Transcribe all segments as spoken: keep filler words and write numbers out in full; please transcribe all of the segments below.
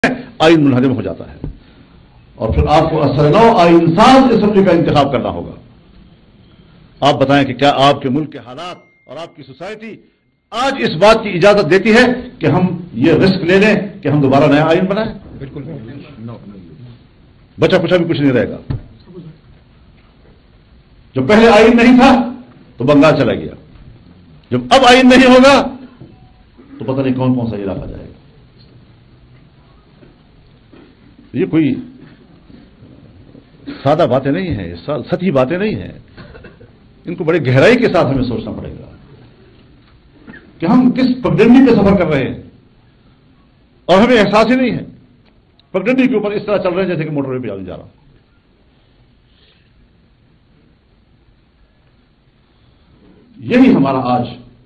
آئین منہدم ہو جاتا ہے، اور پھر آپ کو اثر نو آئین ساز اسمبلی کا انتخاب کرنا ہوگا۔ آپ بتائیں کہ کیا آپ کے ملک کے حالات اور آپ کی سوسائٹی آج اس بات کی اجازت دیتی ہے کہ ہم یہ رسک لے لیں کہ ہم دوبارہ نیا آئین بنائیں؟ بالکل بچا کچھ بھی کچھ نہیں رہے گا۔ جو پہلے آئین نہیں تھا تو بنگال چلا گیا، جب اب آئین نہیں ہوگا تو پتہ نہیں کون کون سا علاقہ جائے گا۔ یہ کوئی سادہ باتیں نہیں ہیں، سطحی باتیں نہیں ہیں، ان کو بڑے گہرائی کے ساتھ ہمیں سوچنا پڑے گا کہ ہم کس پگڈنڈی پہ سفر کر رہے ہیں، اور ہمیں احساس ہی نہیں ہے۔ پگڈنڈی کے اوپر اس طرح چل رہے ہیں جیسے کہ موٹر وے پہ جا رہا۔ یہی ہمارا آج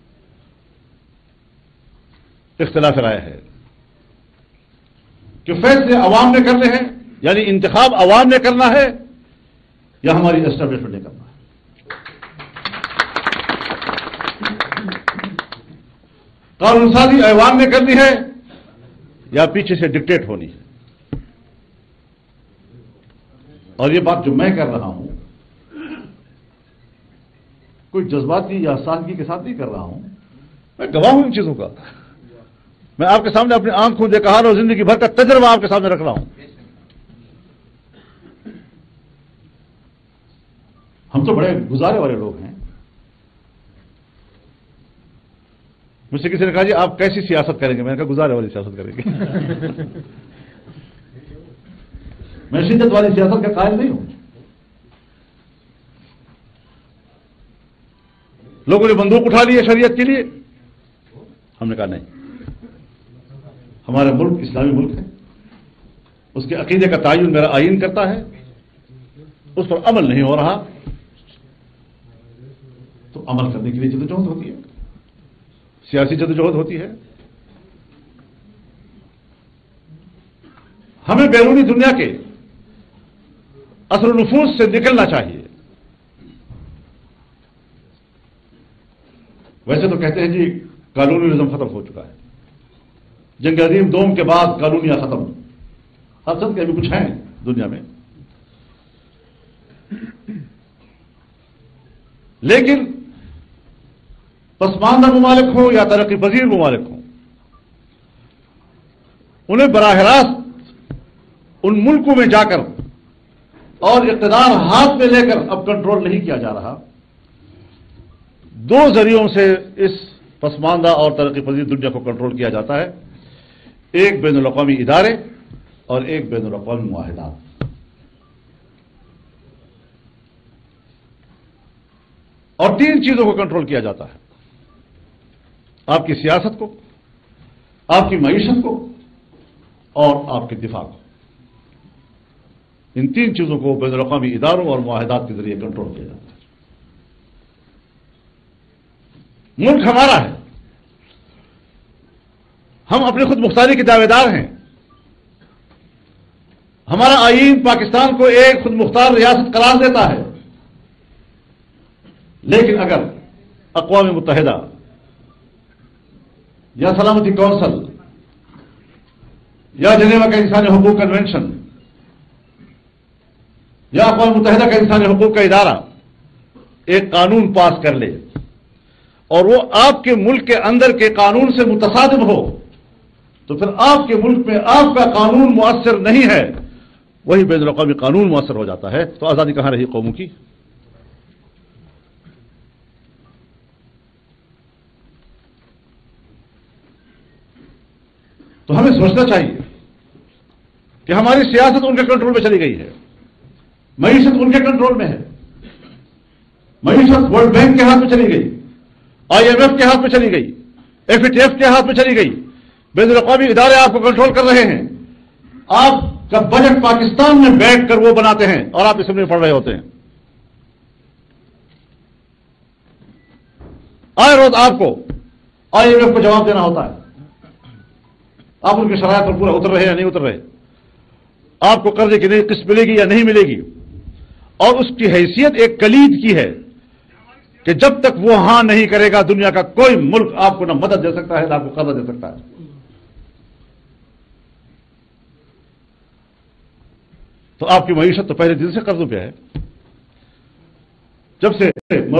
اختلاف رائے ہے کہ فیصلے عوام نے کرنے ہیں، یعنی انتخاب عوام نے کرنا ہے یا ہماری اسٹیبلشمنٹ نے کرنا ہے۔ قانون سازی ایوان نے کرنی ہے یا پیچھے سے ڈکٹیٹ ہونی ہے۔ اور یہ بات جو میں کر رہا ہوں کوئی جذباتی یا سادگی کے ساتھ نہیں کر رہا ہوں، میں گواہ ہوں ان چیزوں کا۔ میں آپ کے سامنے اپنی آنکھوں دیکھا اور زندگی بھر کا تجربہ آپ کے سامنے رکھ رہا ہوں۔ ہم تو بڑے گزارے والے لوگ ہیں۔ مجھ سے کسی نے کہا جی آپ کیسی سیاست کریں گے؟ میں نے کہا گزارے والی سیاست کریں گے۔ میں شدت والی سیاست کا قائل نہیں ہوں۔ لوگوں نے بندوق اٹھا لی ہے شریعت کے لیے، ہم نے کہا نہیں، ہمارا ملک اسلامی ملک ہے، اس کے عقیدے کا تعین میرا آئین کرتا ہے، اس پر عمل نہیں ہو رہا تو عمل کرنے کے لیے جدوجہد ہوتی ہے، سیاسی جدوجہد ہوتی ہے۔ ہمیں بیرونی دنیا کے اثر و نفوذ سے نکلنا چاہیے۔ ویسے تو کہتے ہیں جی قانونی نظام ختم ہو چکا ہے، جنگ عظیم دوم کے بعد قانونیت ختم، حقیقت کے ابھی کچھ ہیں دنیا میں، لیکن پسماندہ ممالک ہوں یا ترقی پذیر ممالک ہوں، انہیں براہ راست ان ملکوں میں جا کر اور اقتدار ہاتھ میں لے کر اب کنٹرول نہیں کیا جا رہا۔ دو ذریعوں سے اس پسماندہ اور ترقی پذیر دنیا کو کنٹرول کیا جاتا ہے، ایک بین الاقوامی ادارے اور ایک بین الاقوامی معاہدات۔ اور تین چیزوں کو کنٹرول کیا جاتا ہے، آپ کی سیاست کو، آپ کی معیشت کو اور آپ کے دفاع کو۔ ان تین چیزوں کو بین الاقوامی اداروں اور معاہدات کے ذریعے کنٹرول کیا جاتا ہے۔ ملک ہمارا ہے، ہم اپنی خود مختاری کے دعوے دار ہیں۔ ہمارا آئین پاکستان کو ایک خود مختار ریاست قرار دیتا ہے، لیکن اگر اقوام متحدہ یا سلامتی کونسل یا جنیوا کا انسانی حقوق کنونشن یا اقوام متحدہ کا انسانی حقوق کا ادارہ ایک قانون پاس کر لے اور وہ آپ کے ملک کے اندر کے قانون سے متصادم ہو، تو پھر آپ کے ملک میں آپ کا قانون مؤثر نہیں ہے، وہی بین الاقوامی قانون مؤثر ہو جاتا ہے۔ تو آزادی کہاں رہی قوموں کی؟ تو ہمیں سوچنا چاہیے کہ ہماری سیاست ان کے کنٹرول میں چلی گئی ہے، معیشت ان کے کنٹرول میں ہے، معیشت ورلڈ بینک کے ہاتھ میں چلی گئی، آئی ایم ایف کے ہاتھ میں چلی گئی، ایف اے ٹی ایف کے ہاتھ میں چلی گئی، بین الاقوامی ادارے آپ کو کنٹرول کر رہے ہیں۔ آپ کا بجٹ پاکستان میں بیٹھ کر وہ بناتے ہیں اور آپ اسمبلی میں پڑھ رہے ہوتے ہیں۔ آئے روز آپ کو آئی ایم ایف کو جواب دینا ہوتا ہے، آپ ان کی شرائط پر پورا اتر رہے یا نہیں اتر رہے، آپ کو قرضے کی نئی قسط ملے گی یا نہیں ملے گی، اور اس کی حیثیت ایک کلید کی ہے کہ جب تک وہ ہاں نہیں کرے گا دنیا کا کوئی ملک آپ کو نہ مدد دے سکتا ہے نہ آپ کو قرضہ دے سکتا ہے۔ تو آپ کی معیشت تو پہلے دن سے قرضوں پہ ہے. جب سے